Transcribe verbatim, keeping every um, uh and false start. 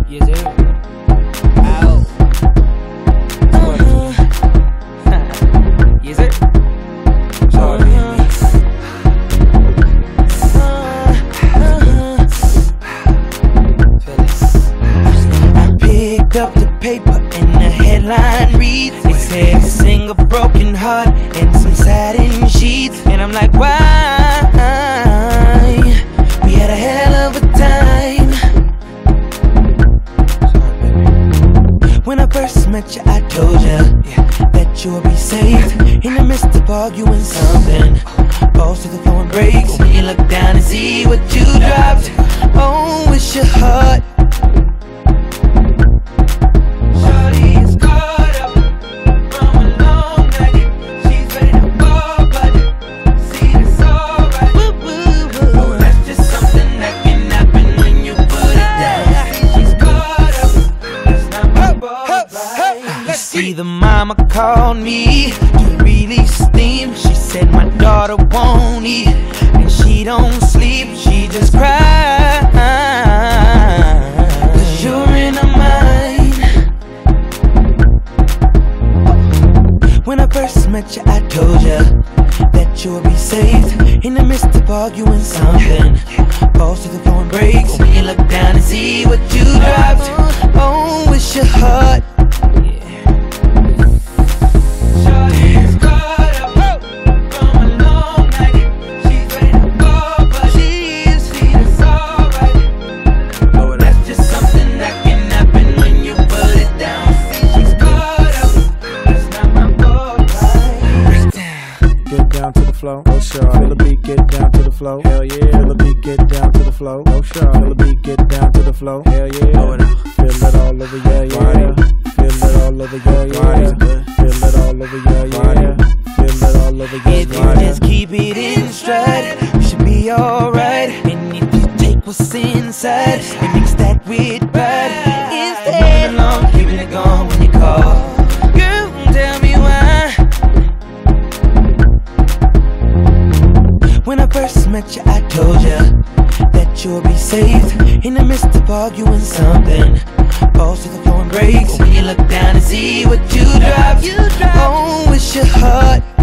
Yes, sir. Ow. Uh-huh. Yes, sir. Sorry, baby. I picked up the paper and the headline reads, it said sing a broken heart and some satin sheets. And I'm like, why? We had a hell of a time. When I first met you, I told you that you'll be safe in the midst of arguing something. Falls to the floor and breaks when you look down and see what you dropped. Oh, it's your heart. Shawty is caught up from a long night. She's ready to fall, but see, that's alright. Oh, that's just something that can happen when you put it down. She's caught up, that's not my fault. You see, the mama called me to release steam. She said my daughter won't eat and she don't sleep. She just cries, 'cause you're in her mind. When I first met you, I told you that you'll be safe in the midst of arguing something. Falls to the floor and breaks when you look down and see what you dropped. Oh, it's your heart. Flow, oh sure. Feel the beat, get down to the flow. Hell yeah. Feel the beat, get down to the flow. Oh sure. Feel the beat, get down to the flow. Hell yeah. Feel it all over, yeah, yeah. Feel it all over, yeah, yeah. Feel it all over, yeah, yeah. Feel it all over, yeah, yeah. If you just keep it in stride, you should be alright. And if you take what's inside and mix that with pride, instead of keeping it going when you call. Girl, tell me why. When I first met you, I told you that you'll be safe in the midst of arguing something. Falls to the floor and breaks when you look down and see what you dropped. Oh, it's your heart.